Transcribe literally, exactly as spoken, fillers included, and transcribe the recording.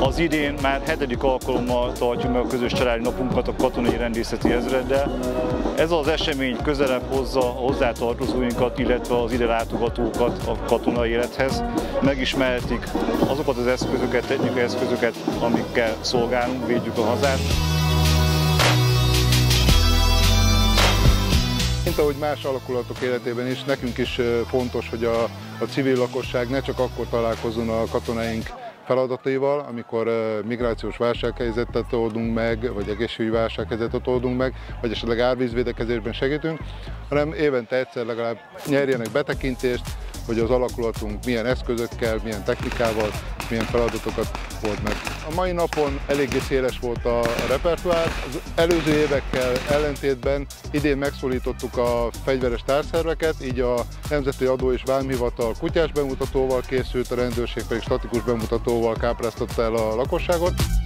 Az idén már hetedik alkalommal tartjuk meg a közös családi napunkat a Katonai Rendészeti Ezreddel. Ez az esemény közelebb hozza a hozzátartozóinkat, illetve az ide látogatókat a katonai élethez. Megismerhetik azokat az eszközöket, technikai eszközöket, amikkel szolgálunk, védjük a hazát. Mint ahogy más alakulatok életében is, nekünk is fontos, hogy a, a civil lakosság ne csak akkor találkozzon a katonáink feladataival, amikor migrációs válsághelyzetet oldunk meg, vagy egészségügyi válsághelyzetet oldunk meg, vagy esetleg árvízvédekezésben segítünk, hanem évente egyszer legalább nyerjenek betekintést, hogy az alakulatunk milyen eszközökkel, milyen technikával, milyen feladatokat old meg. A mai napon eléggé széles volt a repertoár. Az előző évekkel ellentétben idén megszólítottuk a fegyveres társzerveket, így a Nemzeti Adó és Vámhivatal kutyás bemutatóval készült, a rendőrség pedig statikus bemutatóval kápráztatta el a lakosságot.